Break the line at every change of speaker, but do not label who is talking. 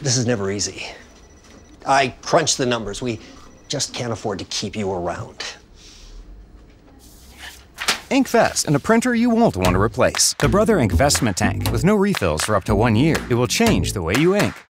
This is never easy. I crunched the numbers. We just can't afford to keep you around.
Ink Vest, and a printer you won't want to replace. The Brother Ink Vestment Tank with no refills for up to 1 year. It will change the way you ink.